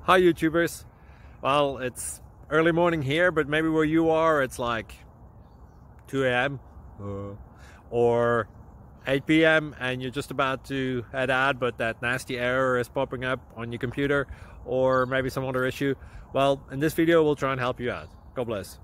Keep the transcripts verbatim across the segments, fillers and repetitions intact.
Hi YouTubers. Well, it's early morning here, but maybe where you are it's like two A M uh, or eight P M and you're just about to head out, but that nasty error is popping up on your computer, or maybe some other issue. Well, in this video we'll try and help you out. God bless.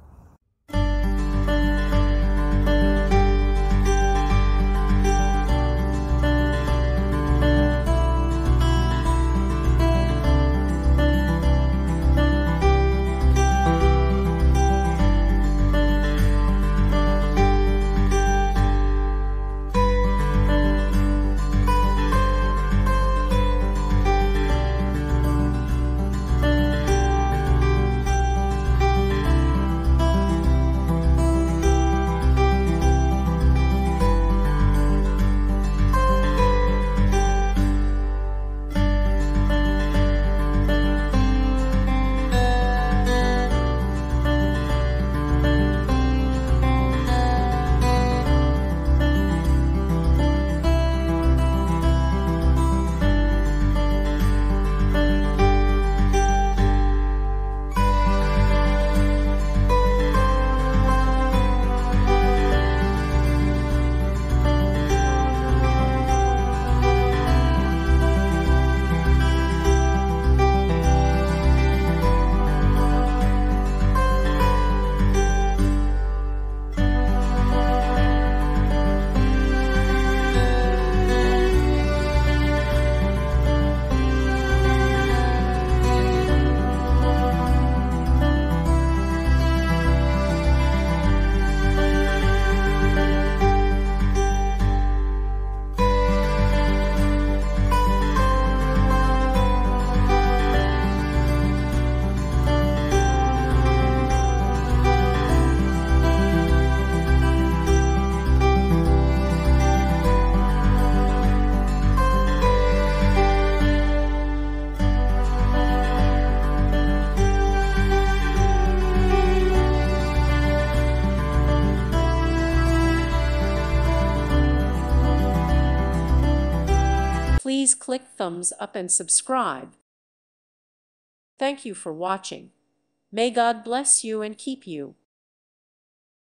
Please click thumbs up and subscribe. Thank you for watching. May God bless you and keep you.